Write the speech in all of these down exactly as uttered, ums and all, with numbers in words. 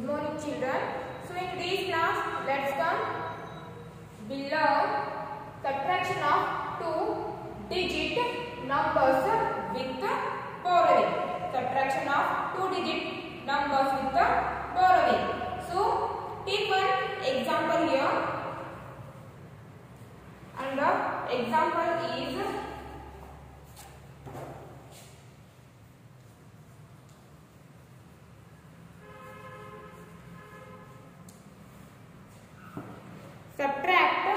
Good morning, children. So in today's class, let's come. We learn subtraction of two-digit numbers with borrowing. Subtraction of two-digit numbers with borrowing. So take one example here, and the example is subtract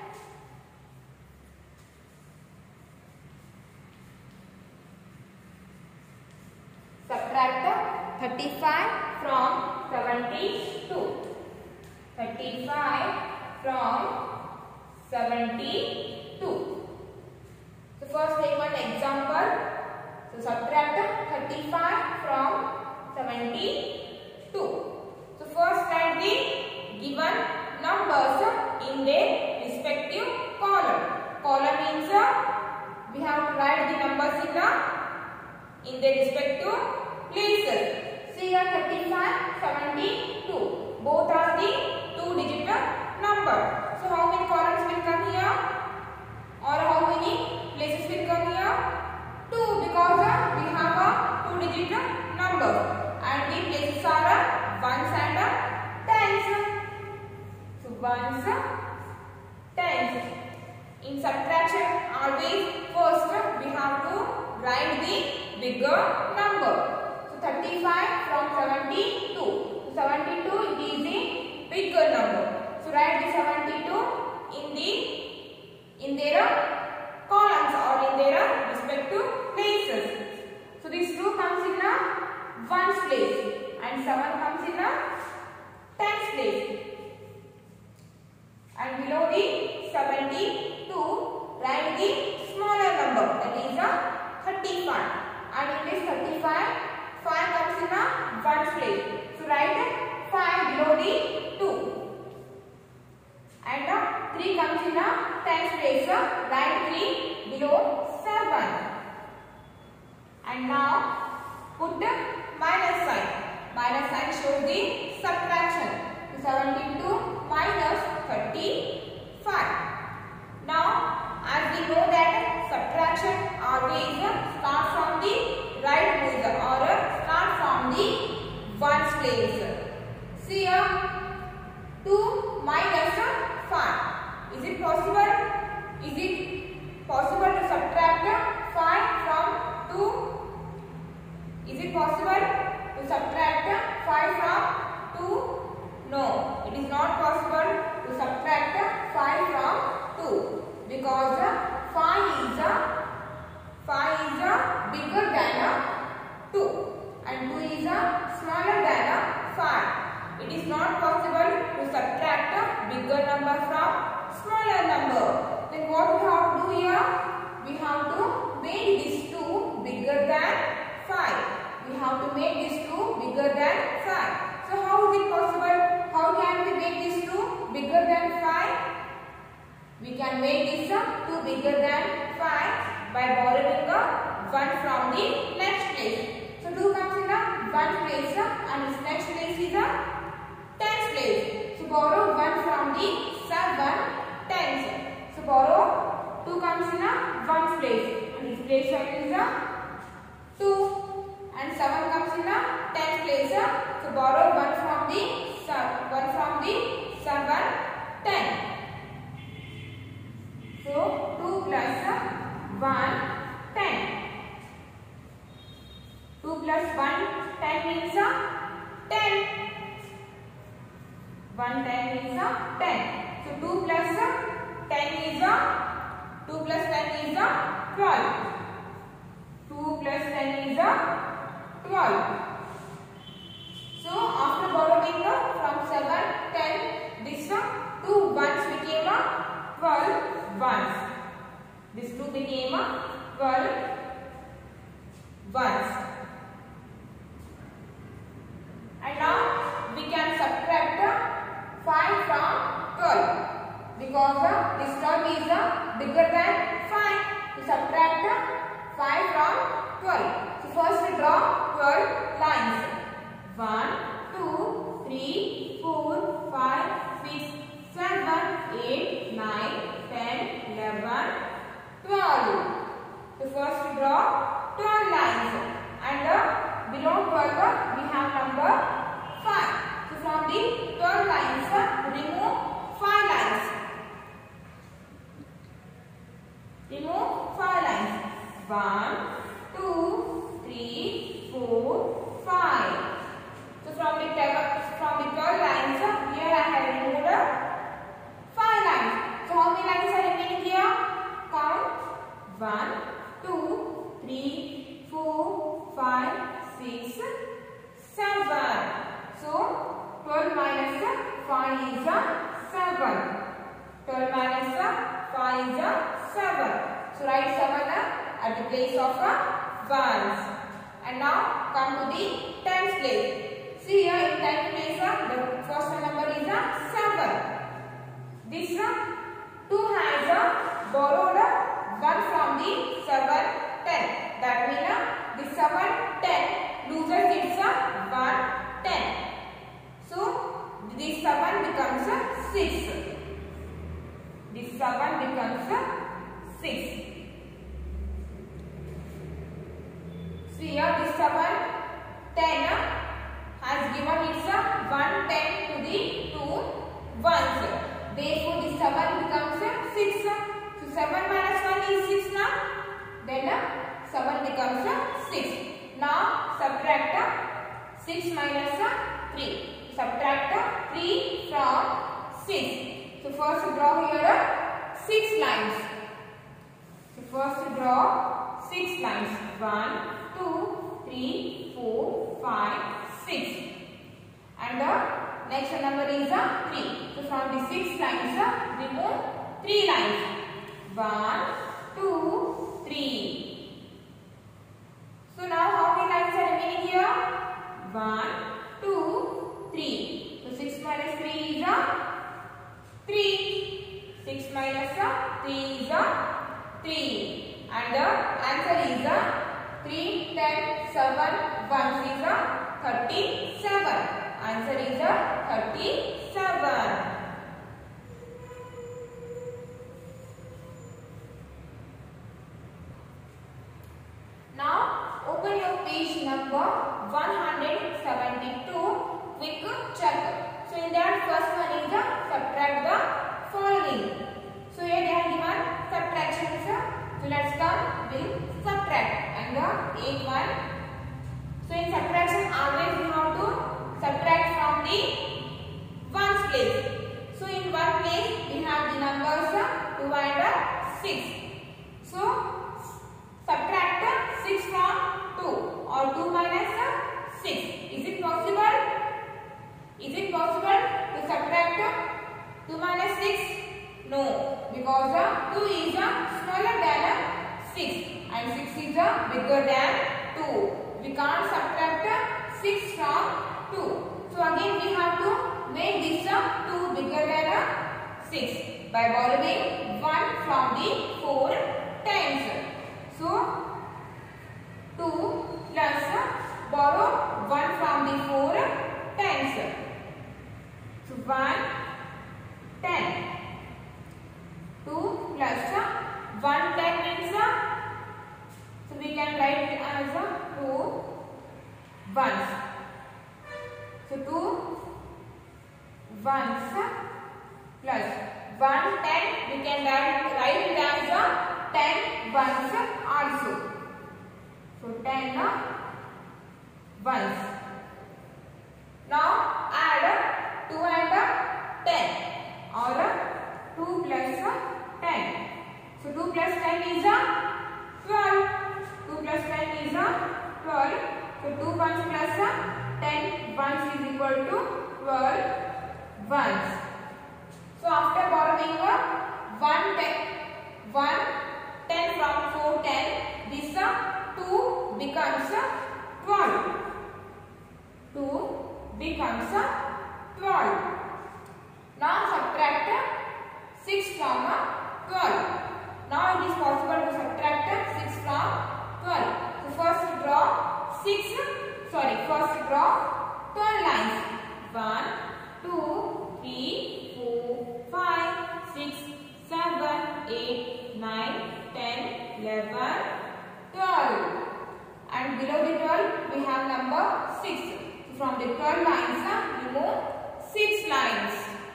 subtract thirty-five from seventy-two. thirty-five from seventy-two. So first take one example. So subtract thirty-five from seventy-two. So first write the given numbers in their respective column. Column means uh, we have to write the numbers in the in their respective places. See here thirty-five, seventy-two. Both are the two-digit number. So how many columns will come here? Or how many places will come here? Two, because uh, we have a two-digit number, and the places are uh, ones and uh, tens. Ones, tens. In subtraction, always first we have to write the bigger number. So thirty-five from seventy-two. So seventy-two it is the bigger number. So write the seventy-two in the in their columns or in their respective places. So this two comes in a ones place and seven comes in a tens place. And below the seventy-two, write the smaller number, that is a thirty-five. And in this thirty-five, five comes in a ones place. So write five below the two. And uh, three comes in a tens place. So write three below seven. And now put the minus sign. Minus sign shows the subtraction. So seventy-two minus thirty-five. Now, as we know that subtraction always starts from the right place or start from the ones place. See here, two minus five. Is it possible? Is it possible to subtract five from two? Is it possible to subtract five from two? No, it is not possible to subtract five from two, because five is a five is a bigger than two and two is a smaller than five. It is not possible to subtract bigger number from smaller number. Then what we have to do here? We have to make these two bigger than five. We have to make these two bigger than five. So how is it possible? How can we make these two bigger than five? We can make this uh, two bigger than five by borrowing a one from the next place. So two comes in a one place uh, and its next place is a tens place. So borrow one from the seven tens. So borrow two comes in a one place and its place is a two. And seven comes in a tens place. So borrow one from the one from the seven, ten. So two plus one, ten. two plus one, ten means ten. one ten means ten. So two plus ten is two plus ten is twelve. two plus ten is twelve. So after borrowing from seven, ten, this two ones became a twelve ones. This two became a twelve ones. And now we can subtract five from twelve, because this twelve is bigger than five. To subtract five from twelve. So first we draw twelve lines. one, two, three. twelve minus five is seven. twelve minus five is seven. So write seven at the place of ones. And now come to the tens place. See here in tens place the first number is seven. This two has borrowed one from the seven, ten. That means this seven, ten loses its one, ten. So this seven becomes six. This seven becomes six. See here this seven, ten has given its one, ten to the two ones. Therefore this seven becomes six. So seven minus one is six now. Then seven becomes six. Now subtract six minus three. Subtract three from six. So first draw here six lines. So first draw six lines. one, two, three, four, five, six. And the next number is three. So from the six lines remove three lines. one, two, three. So now how many lines are remaining here? one, two, three. So six minus three is three. six minus three is three. And the answer is three, ten, seven, one is thirty-seven. Answer is thirty-seven. Now open your page number one hundred seventy-two. Quick check. So in that first one is the subtract the following. So here they are given subtractions. So let's come with subtract and the eighth one. So in subtraction always we have to subtract from the ones place. So in one place we have the numbers two and six. So subtract six from two or two minus six. Is it possible? Is it possible to subtract two minus six? No, because two is smaller than six and six is bigger than two. We can't subtract six from two. So again we have to make this two bigger than six by borrowing one from the four tens. So two plus borrow one from the four tens. So one, ten. two plus one ten means, so we can write it as two ones. So two ones plus one ten, we can write, write it as ten ones also. So ten ones. Now add two and ten or two plus ten. So two plus ten is twelve. two plus ten is twelve. So two ones plus ten ones is equal to twelve ones. So after borrowing one ten, one ten from four ten, this two becomes twelve. two becomes twelve. Now subtract six from twelve. Now it is possible to subtract six from twelve. So first draw six, sorry, first draw twelve lines. one, two, three, four, five, six, seven, eight, nine, ten, eleven, twelve. And below the twelve we have number six. So from the twelve lines remove six lines.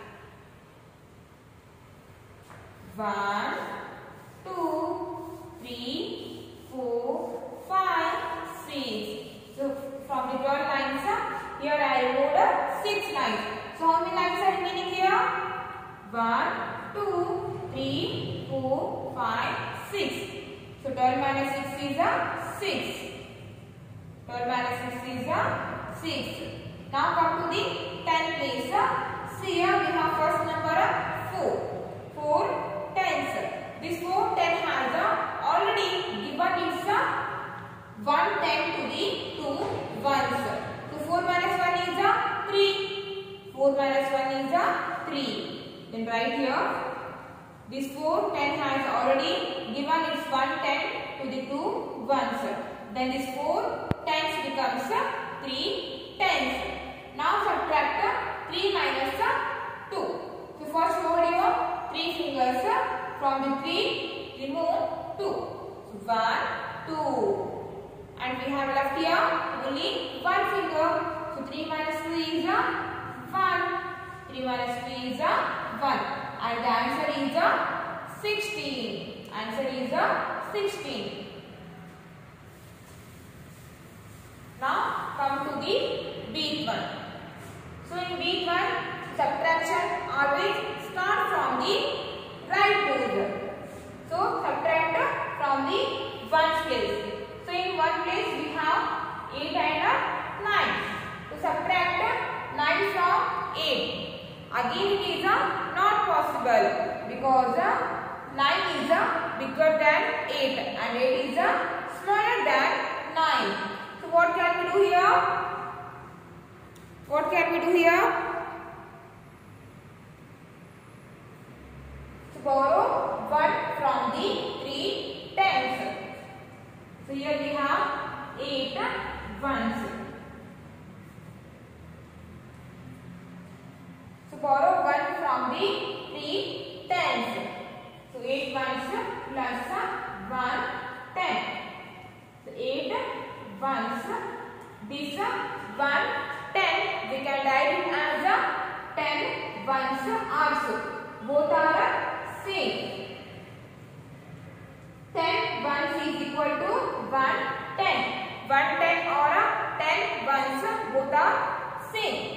one, two, three, four, five, six. So from the twelve lines, here I removed six lines. So how many lines are remaining here? one, two, three, four, five, six. So twelve minus six is six. twelve minus six is six. Now come to the ten place. See here we have first number four. four tens. This four ten has already given its one ten to the two ones. So four minus one is three. four minus one is three. Then write here. This four ten has already given its one ten to the two ones. Then this four tens becomes three tens. Now subtract three minus two. So first hold your three fingers. From the three, remove two. So one, two. And we have left here only one finger. So three minus two is one. three minus two is one. And the answer is sixteen. Answer is sixteen. Now come to the beat one. So in beat one, subtraction always start from the right place. So subtract from the ones place. So in one place we have eight and nine. So subtract nine from eight. Again it is not possible because nine is bigger than eight and eight is smaller than nine. So what can we do here? What can we do here? To borrow one from the three tens. So here we have eight ones. So borrow one from the three tens. So eight ones plus one ten. So eight ones. This one ten. We can write it as ten ones also. Both are same. ten ones is equal to one ten. one ten or ten ones both are same.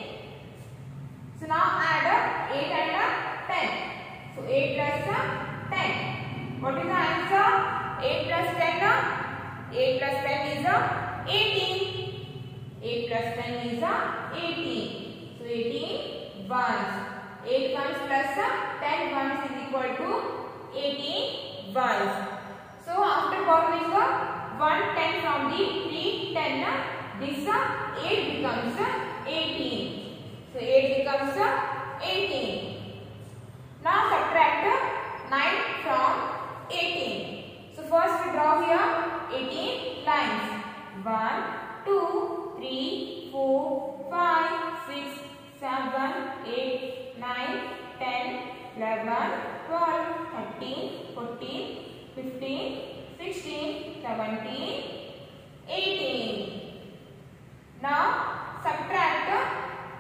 So now add eight and ten. So eight plus ten. What is the answer? eight plus ten. eight plus ten is eighteen. eight plus ten is eighteen. So eighteen ones. eight ones plus ten ones is equal to eighteen ones. So after borrowing one ten from the three ten, this eight becomes eighteen. So eight becomes eighteen. Now subtract nine from eighteen. So first we draw here eighteen lines. one, two, three, four, five, six, seven, eight, nine, ten, eleven, twelve, thirteen, fourteen, fifteen, sixteen, seventeen, eighteen. Now subtract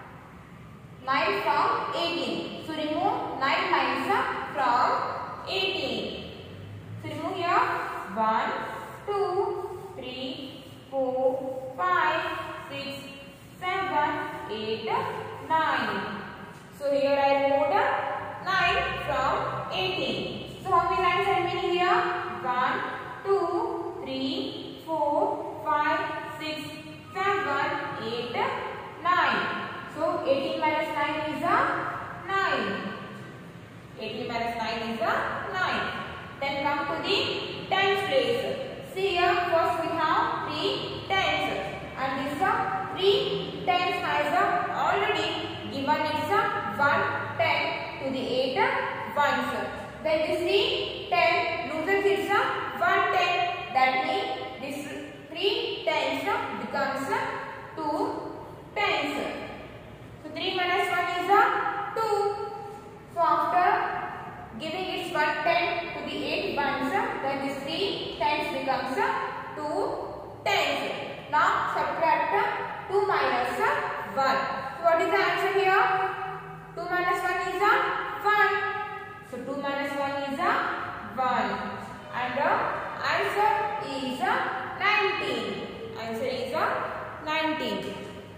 nine from eighteen. So remove nine lines from eighteen. So remove here one, two, three, four, five, six, seven, eight, nine. So here I removed nine from eighteen. So how many lines are remaining here? one, two, three, four, five, six, seven, eight, nine. So eighteen minus nine is nine. eighteen minus nine is nine. Then come to the tens place. See here first we have three tens. And this three tens has already given its one ten to the eight ones. Then this three ten loses its one ten. That means this three tens becomes two tens. So three minus one is two. So after giving its one ten to the eight ones, then this three tens becomes two tens. Now subtract two minus one. So what is the answer here? two minus one is one. So two minus one is one. And the answer is nineteen. Answer is nineteen.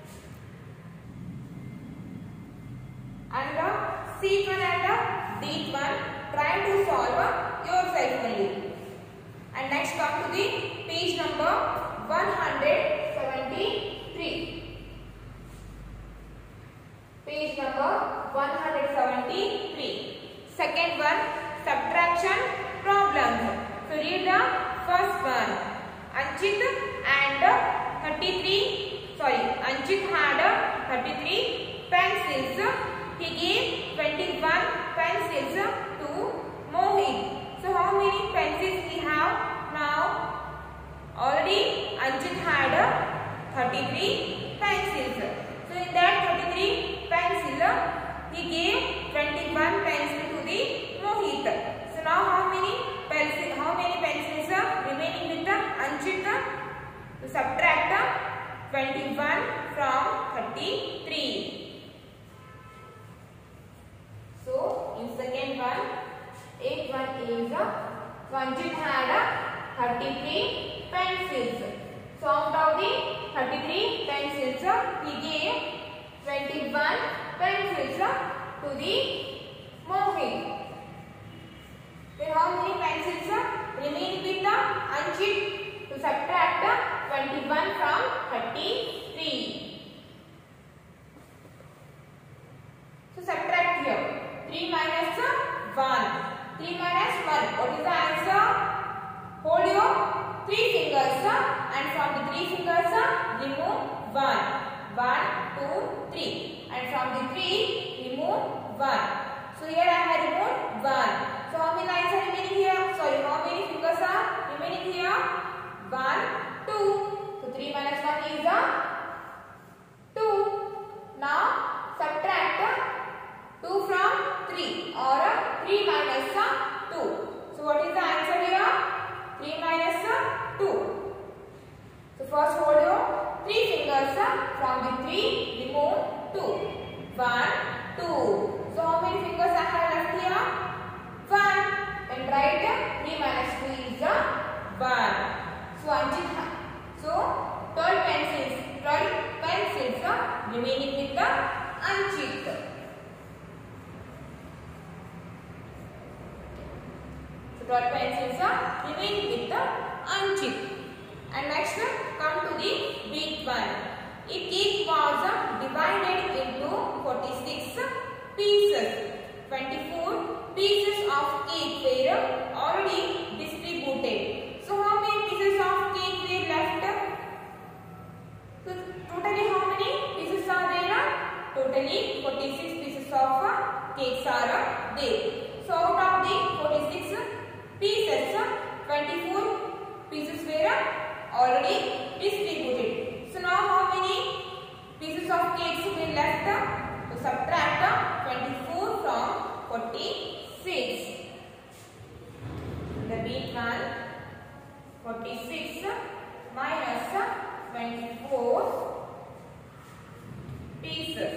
And the C one and the D one, try to solve yourself only. And next come to the page number one hundred seventy-three. Anchit and thirty-three, sorry, Anchit had thirty-three pencils. He gave twenty-one pencils to Mohit. So how many pencils we have now? Already Anchit had thirty-three pencils. So in that thirty-three pencil, he gave twenty-one pencils to the Mohit. So now how many pencils? How many pencils are remaining with the Anchit? To subtract twenty-one from thirty-three. So in second one, eighth one is Anchit had thirty-three pencils. So out of the thirty-three pencils, he gave twenty-one pencils to the Mohit. Then how many pencils remain with the Anchit? To subtract twenty-one from thirty-three. So subtract here. three minus one. three minus one. What is the answer? Hold your three fingers and from the three fingers remove one. one, two, three. And from the three remove one. So here I have removed one. So how many lines are remaining here? Sorry, how many fingers are remaining here? one, two. So three minus one is a two. Now subtract two from three or three minus two. So what is the answer here? three minus two. So first hold your three fingers. From the three remove two. one, two. So how many fingers I have left here? one. Then write three minus two is one. So Anchit, so twelve pencils, twelve pencils remaining with the Anchit. So twelve pencils remaining with the Anchit. And next come to the big one. A cake was divided into forty-six pieces. twenty-four pieces of cake were already distributed. So how many pieces of cake were left? So totally how many pieces are there? Totally forty-six pieces of cakes are there. So out of the forty-six pieces, twenty-four pieces were already distributed. So now how many pieces of cakes were left? To subtract twenty-four from forty-six. The big one, forty-six minus twenty-four pieces.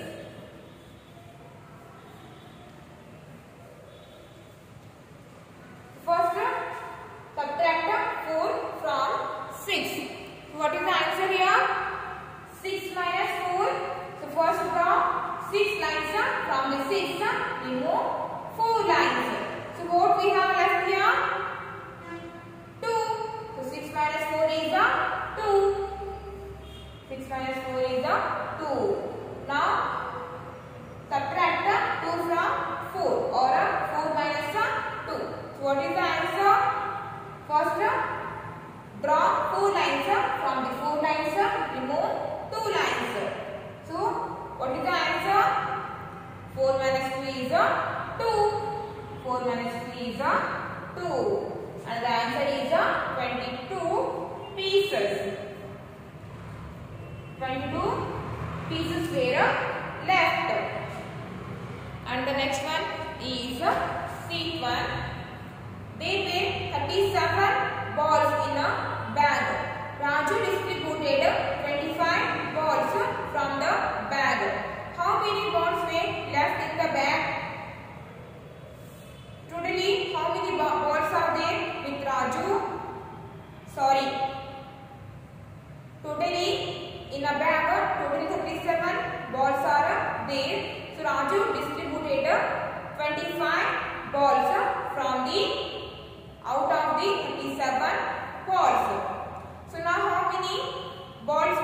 First, subtract four from six. What is the answer here? six minus four. So first draw six lines. From the six, remove four lines. So what we have left here? two. So six minus four is two. six minus four is two. Now subtract two from four or four minus two. So what is the answer? First draw four lines. From the four lines remove two lines. So what is the answer? four minus two is two. four minus two is two. And the answer is twenty-two pieces. twenty-two pieces were left. And the next one is seat one. There were thirty-seven balls in a bag. Raju distributed twenty-five balls from the bag. How many balls were left in the bag? Totally, how many balls are there with Raju? Sorry. Totally, in a bag, totally thirty-seven balls are there. So Raju distributed twenty-five balls from the out of the thirty-seven balls. So now how many balls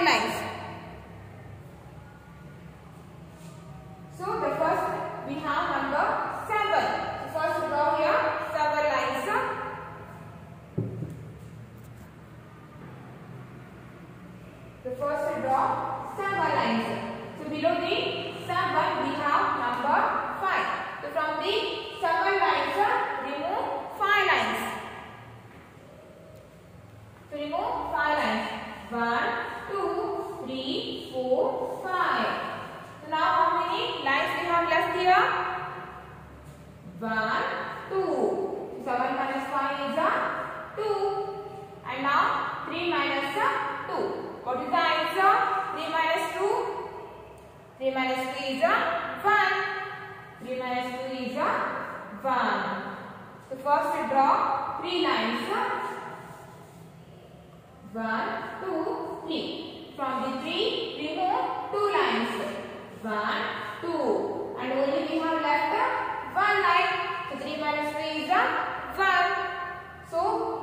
lines. So the first we have number seven. So first draw here seven lines. The first draw seven lines. So below the seven we have number five. So from the seven lines remove five lines. So remove five lines. One, two, three, four, five. So now how many lines we have left here? One, two. So seven minus five is a two. And now three minus a two. What is the answer? three minus two. three minus three is a one. three minus two is a one. So first draw three lines. one, two, three. From the three, remove two lines. one, two. And only we have left one line. So three minus three is a one. So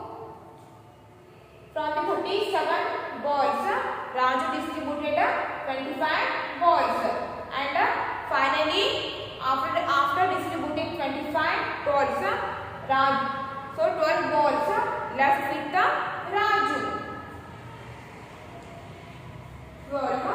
from the thirty-seven balls, Raju distributed twenty-five balls. And finally, after after distributing twenty-five balls, Raju, so twelve balls left with the Raju. Well,